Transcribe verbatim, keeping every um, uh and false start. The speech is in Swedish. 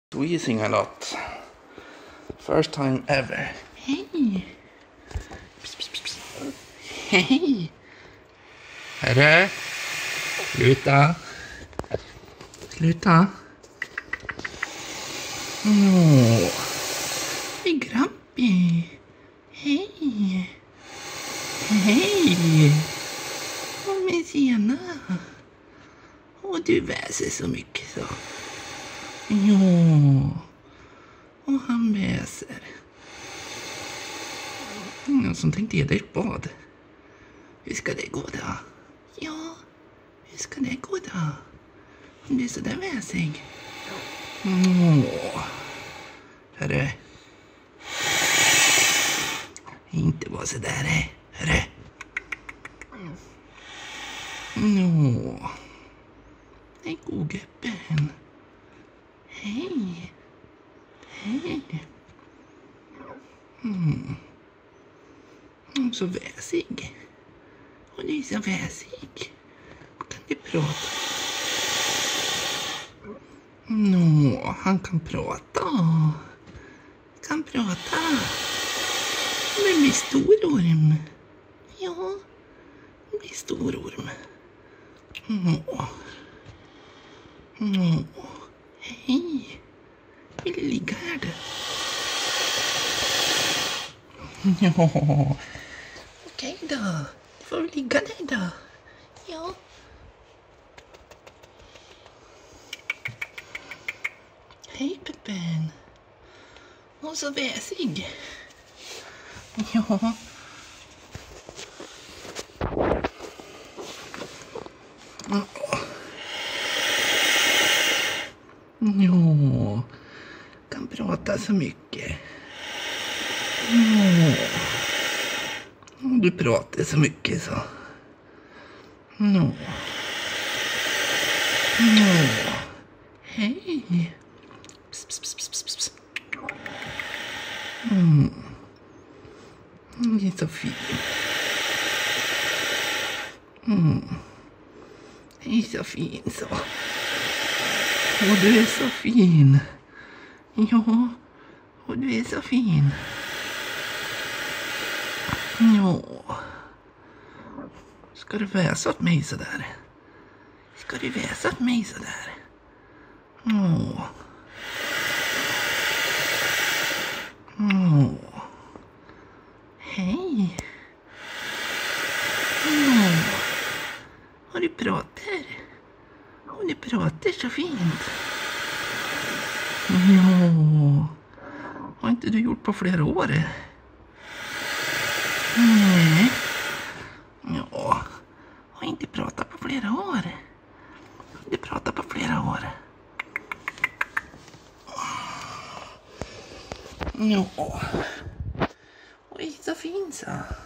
Squeezing a lot. First time ever. Hej! Psst, psst, psst. Hej! Herre! Sluta! Sluta! Åh! Hej grabbi! Hej! Hej! Åh men tjena! Åh du väser så mycket så. Ja, och han väser. Någon som tänkte ge dig ett bad. Hur ska det gå då? Ja, hur ska det gå då? Om du är så där väsig. Åh, hörru. Inte vara så där, hörru. Åh, nej, god gubben. Hej. Hej. Mm. Mm, så väsig. Och du är så väsig. Kan du prata? Nå, han kan prata. Kan prata. Men med stor orm. Ja, med stor orm. Nå. Nå. Hej, vill du ligga här då? Ja, okej då. Du får väl ligga där då. Ja. Hej Peppen. Och så väsig. Ja. Ja, kan prata så mycket. Ja. Du pratar så mycket så. Ja. Ja. Hej. Pss, pss, pss, pss, pss. Mm. Det är så fin. Mm. Det är så fin så. Och du är så fin. Ja, och du är så fin. Ja. Ska du väsa åt mig så där? Ska du väsa åt mig så där? Åh. Åh. Hej. Åh. Och du pratar. Och du pratar så fint. Ja. Har inte du gjort på flera år? Nej. Ja. Har inte pratat på flera år. Du pratar på flera år. Ja. Oj, så fint så.